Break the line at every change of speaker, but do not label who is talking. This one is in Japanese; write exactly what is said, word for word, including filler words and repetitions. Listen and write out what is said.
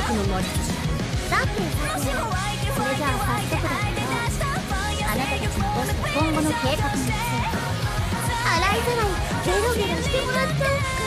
の魔術師。
さてさて、それじゃあ早速だけど、あなたたちのボスと今後の計画について洗いざらいゲロゲロしてもらっちゃおっか。